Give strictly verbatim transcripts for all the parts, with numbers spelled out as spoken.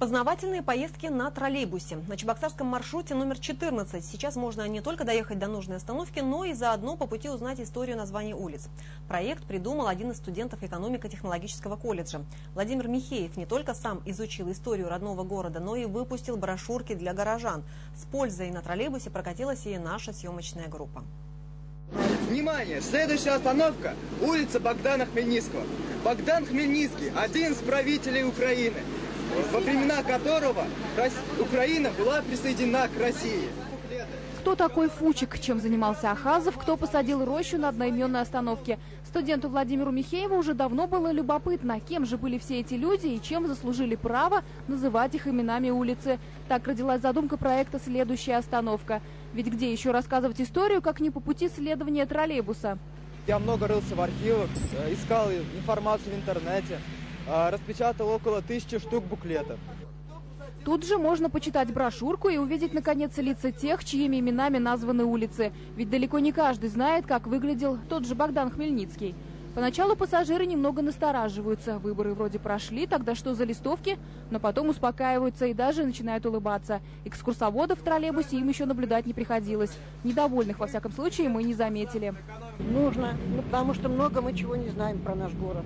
Познавательные поездки на троллейбусе. На чебоксарском маршруте номер четырнадцать. Сейчас можно не только доехать до нужной остановки, но и заодно по пути узнать историю названий улиц. Проект придумал один из студентов экономико-технологического колледжа. Владимир Михеев не только сам изучил историю родного города, но и выпустил брошюрки для горожан. С пользой на троллейбусе прокатилась и наша съемочная группа. Внимание! Следующая остановка – улица Богдана Хмельницкого. Богдан Хмельницкий – один из правителей Украины, во времена которого Украина была присоединена к России. Кто такой Фучик, чем занимался Ахазов, кто посадил рощу на одноименной остановке. Студенту Владимиру Михееву уже давно было любопытно, кем же были все эти люди и чем заслужили право называть их именами улицы. Так родилась задумка проекта «Следующая остановка». Ведь где еще рассказывать историю, как не по пути следования троллейбуса? Я много рылся в архивах, искал информацию в интернете, распечатал около тысячи штук буклетов. Тут же можно почитать брошюрку и увидеть, наконец, лица тех, чьими именами названы улицы. Ведь далеко не каждый знает, как выглядел тот же Богдан Хмельницкий. Поначалу пассажиры немного настораживаются. Выборы вроде прошли, тогда что за листовки? Но потом успокаиваются и даже начинают улыбаться. Экскурсоводов в троллейбусе им еще наблюдать не приходилось. Недовольных, во всяком случае, мы не заметили. Нужно, ну, потому что много мы чего не знаем про наш город.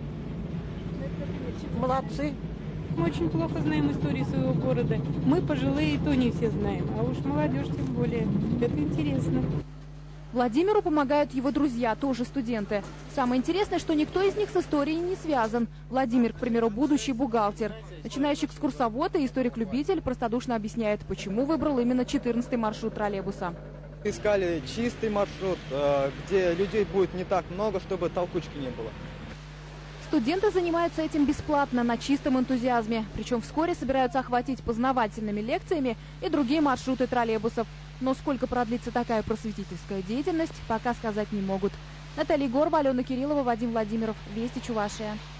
Молодцы. Мы очень плохо знаем историю своего города. Мы, пожилые, и то не все знаем. А уж молодежь тем более. Это интересно. Владимиру помогают его друзья, тоже студенты. Самое интересное, что никто из них с историей не связан. Владимир, к примеру, будущий бухгалтер. Начинающий экскурсовод и историк-любитель простодушно объясняет, почему выбрал именно четырнадцатый маршрут троллейбуса. Искали чистый маршрут, где людей будет не так много, чтобы толкучки не было. Студенты занимаются этим бесплатно, на чистом энтузиазме. Причем вскоре собираются охватить познавательными лекциями и другие маршруты троллейбусов. Но сколько продлится такая просветительская деятельность, пока сказать не могут. Наталья Егорова, Алена Кириллова, Вадим Владимиров. Вести Чувашия.